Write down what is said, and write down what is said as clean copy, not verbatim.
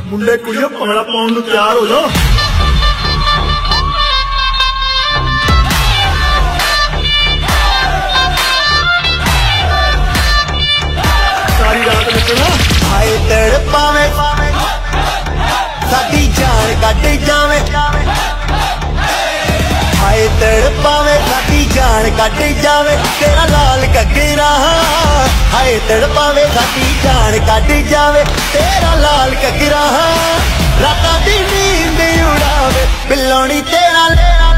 मुंडे कुड़ियों भंगड़ा पाउण नूं तैयार हो जाओ। सारी रात नचना। हाय तड़पावे साडी जान कट जावे, हाय तड़पावे साडी जान कट जावे, तेरा लाल घगरा। हाय तड़पावे साडी जान कट जावे, तेरा लाल घगरा। रातां दी नींद उड़ावे बिल्लोनी तेरा लेना।